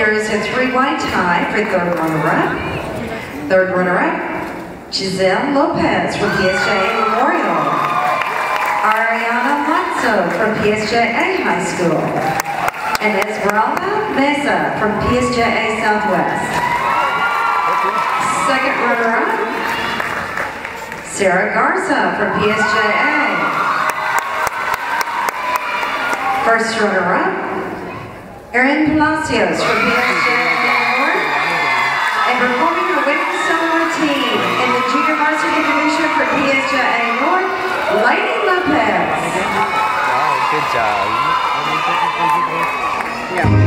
There is a 3-way tie for third runner-up. Third runner-up, Giselle Lopez from PSJA Memorial. Ariana Matzo from PSJA High School. And Esmeralda Mesa from PSJA Southwest. Second runner-up, Sarah Garza from PSJA. First runner-up, Erin Palacios from PSJA North. And performing the winning solo routine in the junior varsity division for PSJA North, Laney Lopez. Wow, good job. Yeah.